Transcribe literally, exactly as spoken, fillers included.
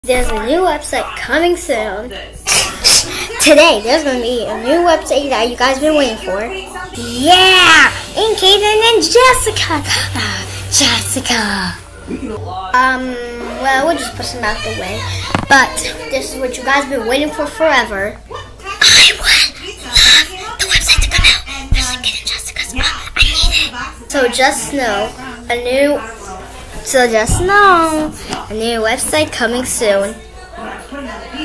There's a new website coming soon. Today, there's going to be a new website that you guys been waiting for. Yeah! And Kaden and Jessica. Uh, Jessica. Um, well, we'll just push them out the way. But this is what you guys been waiting for forever. I would love the website to come out. There's like Kaden and Jessica's mom. I need it. So just know, a new... So just know, a new website coming soon.